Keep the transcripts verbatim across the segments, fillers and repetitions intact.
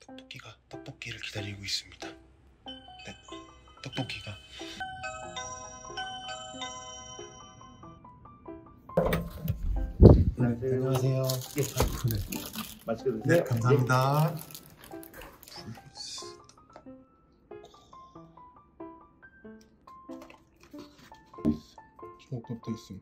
떡볶이가 떡볶이를 기다리고 있습니다. 네, 떡볶이가. 네, 안녕하세요. 예, 네. 맛있게 드세요. 네, 감사합니다. 주먹밥도 있음.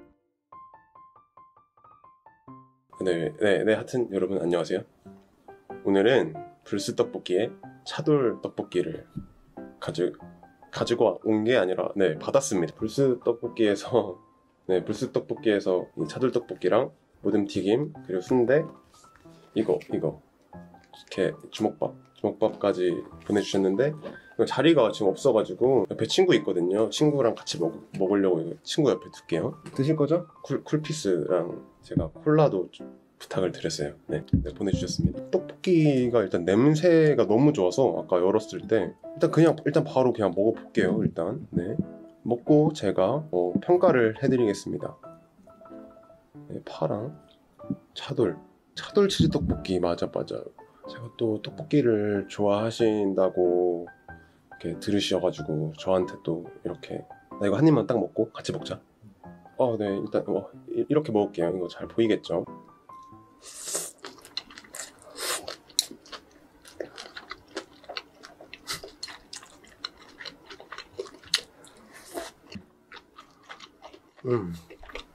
네, 네, 네, 하여튼 여러분 안녕하세요. 오늘은 불스 떡볶이에 차돌 떡볶이를 가지, 가지고 온 게 아니라 네, 받았습니다. 불스 떡볶이에서 네, 불스 떡볶이에서 이 차돌 떡볶이랑 모듬 튀김 그리고 순대 이거 이거 이렇게 주먹밥 주먹밥까지 보내주셨는데 자리가 지금 없어가지고 옆에 친구 있거든요. 친구랑 같이 먹, 먹으려고 이거 친구 옆에 둘게요. 드실 거죠? 쿨, 쿨피스랑 제가 콜라도 좀 부탁을 드렸어요. 네, 네, 보내주셨습니다. 떡볶이가 일단 냄새가 너무 좋아서 아까 열었을 때 일단 그냥 일단 바로 그냥 먹어볼게요. 일단 네, 먹고 제가 어, 평가를 해드리겠습니다. 네, 파랑 차돌 차돌 치즈 떡볶이 맞아 맞아요. 제가 또 떡볶이를 좋아하신다고 이렇게 들으셔가지고 저한테 또 이렇게 나 이거 한 입만 딱 먹고 같이 먹자. 아, 네, 일단 어, 이렇게 먹을게요. 이거 잘 보이겠죠? 음.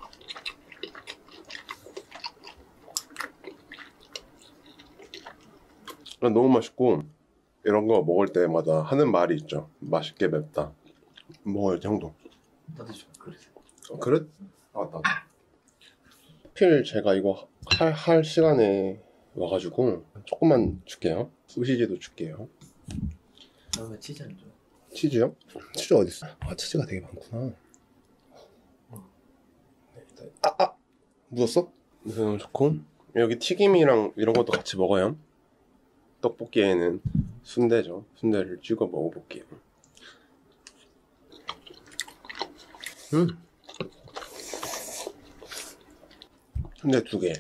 너무 맛있고 이런 거 먹을 때마다 하는 말이 있죠. 맛있게 맵다. 먹어야지 형도. 나도 좀 그러세요. 어, 그릇? 아, 맞다. 하필 제가 이거 할, 할 시간에 와가지고 조금만 줄게요. 소시지도 줄게요. 다음에 치즈 안 줘. 치즈요? 치즈 어딨어? 아, 치즈가 되게 많구나. 네, 일단 아! 아! 묻었어? 네, 너무 좋고 여기 튀김이랑 이런 것도 같이 먹어요. 떡볶이에는 순대죠. 순대를 찍어 먹어볼게요. 음. 순대 두 개.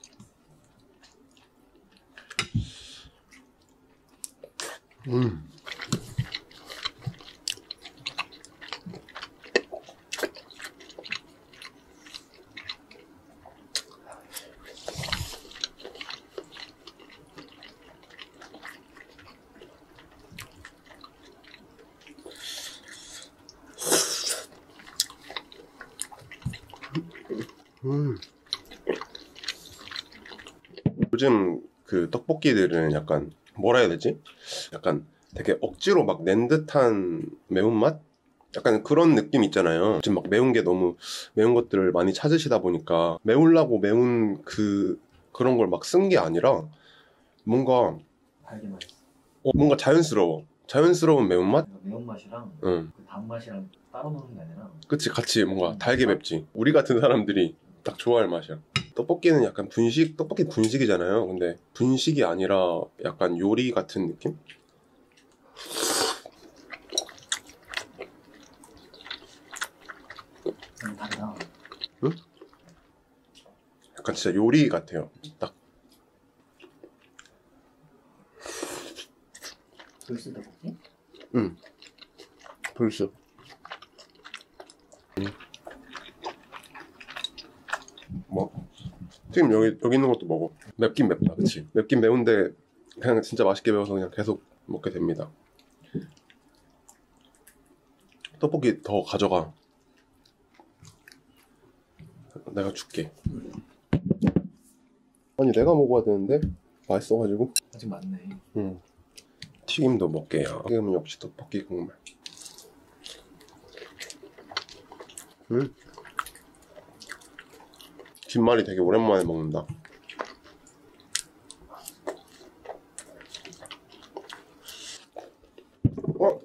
음. 음. 요즘 그 떡볶이들은 약간 뭐라 해야 되지? 약간 되게 억지로 막 낸 듯한 매운맛? 약간 그런 느낌 있잖아요. 지금 막 매운 게 너무 매운 것들을 많이 찾으시다 보니까 매우려고 매운 그 그런 걸 막 쓴 게 아니라 뭔가 달게 맛있어. 어, 뭔가 자연스러워. 자연스러운 매운맛? 그러니까 매운맛이랑 응. 그 단맛이랑 따로 먹는 게 아니라 그치, 같이 뭔가 달게 맵지. 우리 같은 사람들이 딱 좋아할 맛이야. 떡볶이는 약간 분식, 떡볶이 분식이잖아요. 근데 분식이 아니라 약간 요리 같은 느낌? 음, 다르다. 응? 약간 진짜 요리 같아요. 딱. 불스 떡볶이? 응. 불스. 뭐? 지금 여기, 여기 있는 것도 먹어. 맵긴 맵다, 그치? 맵긴 매운데 그냥 진짜 맛있게 매워서 그냥 계속 먹게 됩니다. 떡볶이 더 가져가. 내가 줄게. 아니, 내가 먹어야 되는데 맛있어가지고. 아직 많네. 응. 튀김도 먹게요. 튀김은 역시 떡볶이 국물. 음. 김말이 되게 오랜만에 먹는다. 어?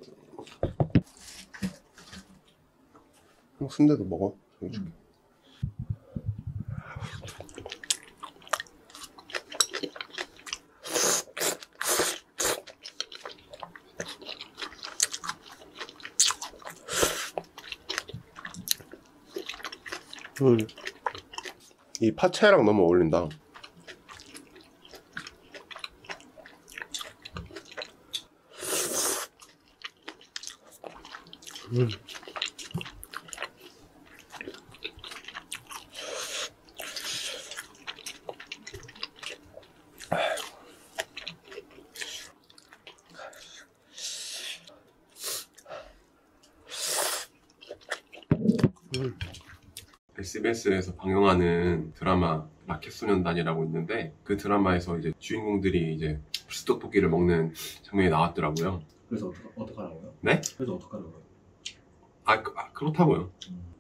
순대도 먹어. 여기 줄게. 음. 이 파채랑 너무 어울린다. 음. 음. 에스비에스에서 방영하는 드라마 라켓소년단이라고 있는데 그 드라마에서 이제 주인공들이 이제 불스 떡볶이를 먹는 장면이 나왔더라고요. 그래서 어떡, 어떡하라고요? 네? 그래서 어떡하라고요? 아, 그, 아 그렇다고요. 음.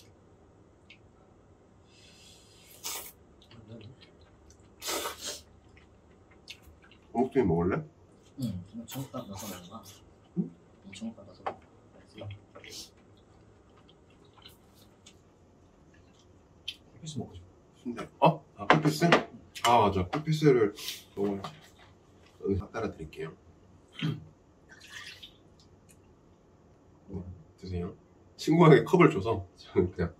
어묵튀김 먹을래? 응, 이거 청국밥 넣어서 먹나? 응? 응, 청국밥 넣어서 먹나? 햇빛 먹고 싶어. 순대. 어? 아 꿀피스? 아 맞아. 꿀피스를 먹어야지. 저는 다 따라 드릴게요. 네, 드세요. 친구에게 컵을 줘서 저는 그냥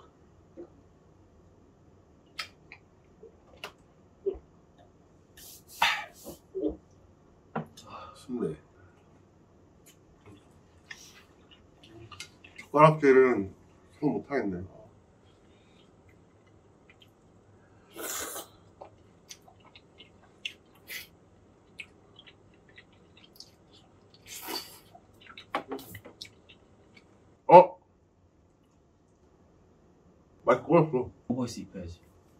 아, 순대. 젓가락질은 손 못하겠네. 어? 마이크 꺼졌어. 보이스 입혀야지.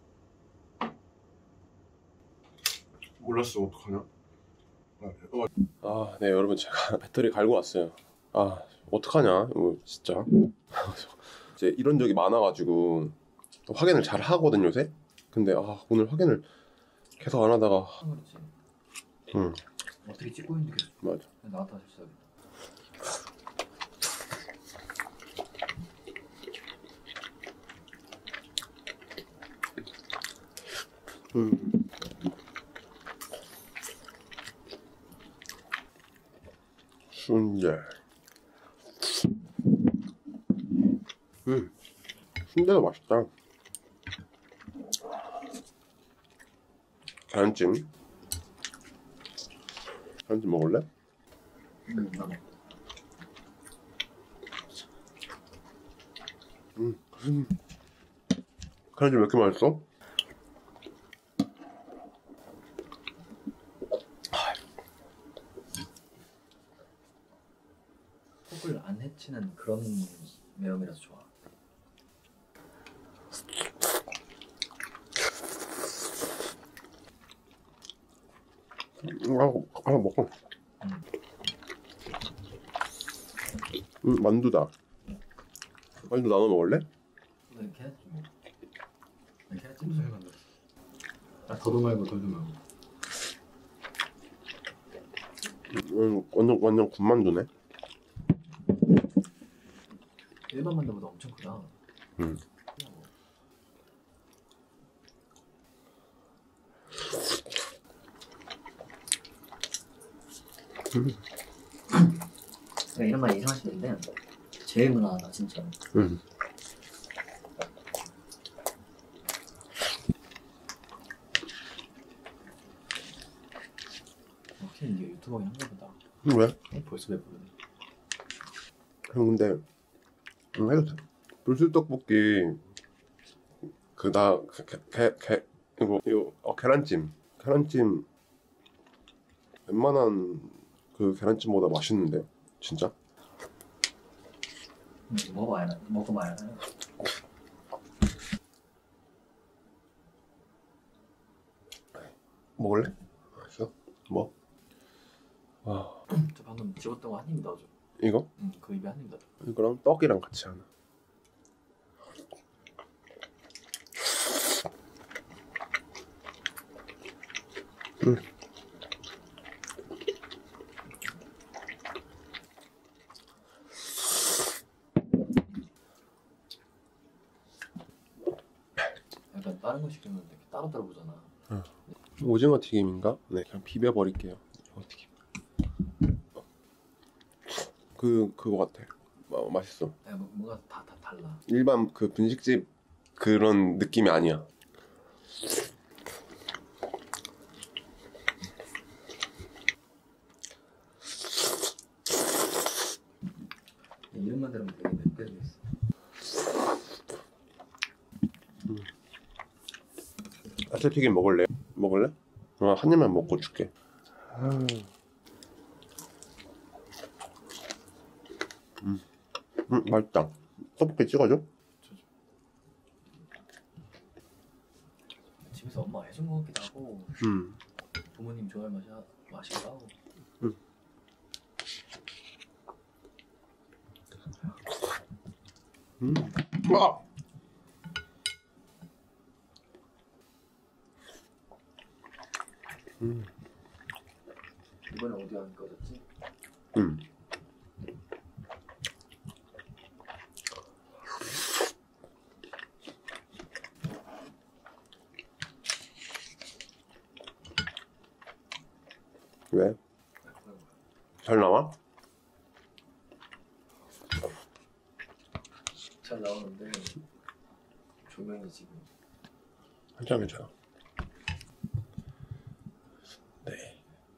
몰랐어. 어떡하냐? 아, 네 여러분 제가 배터리 갈고 왔어요. 아, 어떡하냐? 이거 진짜. 이제 이런 적이 많아가지고 확인을 잘 하거든 요새. 근데 아 오늘 확인을 계속 안 하다가. 그렇지. 응. 어떻게 찍고 있는데 계속. 맞아. 나한테 다시 시작이다. 음. 순대. 음. 순대가 맛있다. 계란찜. 계란찜 먹을래? 응, 나 먹어. 음. 음. 계란찜 왜 이렇게 맛있어? 속을 안 해치는 그런 매움이라서 좋아. 아, 하나 먹어. 음. 음, 만두다. 만두 나눠 먹을래? 너 이렇게 해야지 뭐. 이렇게 해야지 무슨 해 만들었어. 아 더도 말고 덜도 말고. 음, 완전 완전 군만두네. 일반 만두보다 엄청 크다. 음. 음. 그러니까 이런 말 이상하시는데 제일 무난하다 진짜. 음. 확실히 이게 유튜버긴 한가 보다. 음, 왜? 어, 벌써 배부르네. 형 근데 음, 해도 돼. 불술떡볶이 그나개개 이거 이거 어 계란찜 계란찜 웬만한 그 계란찜보다 맛있는데 진짜? 음, 먹어봐야 먹어봐야 해. 먹을래? 알았어. 뭐? 와 저 방금 찍었던 거 한 입 넣어줘. 이거? 응, 그 입에 한 입 넣어줘. 이거랑 떡이랑 같이 하나. 음. 약간 다른 거 시키면 이렇게 따로따로 보잖아. 어. 오징어 튀김인가? 네, 그냥 비벼 버릴게요. 오징어 튀김. 그 그거 같아. 어, 맛있어. 야, 뭐, 뭐가 다, 다 달라. 일반 그 분식집 그런 느낌이 아니야. 이름만 들으면 되게 맵게 생겼어. 야채튀김 먹을래? 먹을래? 어, 한 입만 먹고 줄게. 음, 음 맛있다. 떡볶이 찍어줘? 집에서 엄마 해준 거 같기도 하고 음, 부모님 좋아할 맛이 맛이기도 하고. 음. 아! 음, 이번에 오디오 안 꺼졌지? 음. 왜? 잘 나와? 잘 나오는데 조명이 지금 괜찮아, 괜찮아. 네.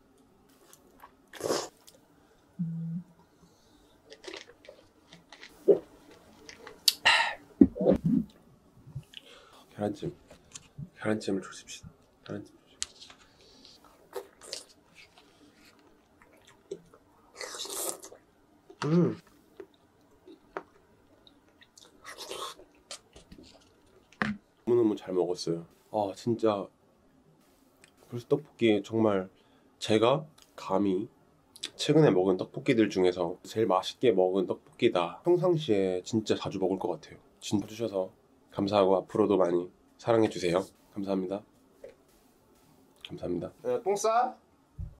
계란찜. 계란찜을 주십시다. 계란찜 주십시오. 음. 너무너무 잘 먹었어요. 아 진짜 불스 떡볶이 정말 제가 감히 최근에 먹은 떡볶이들 중에서 제일 맛있게 먹은 떡볶이다. 평상시에 진짜 자주 먹을 것 같아요. 진짜 주셔서 감사하고 앞으로도 많이 사랑해주세요. 감사합니다. 감사합니다. 똥 싸?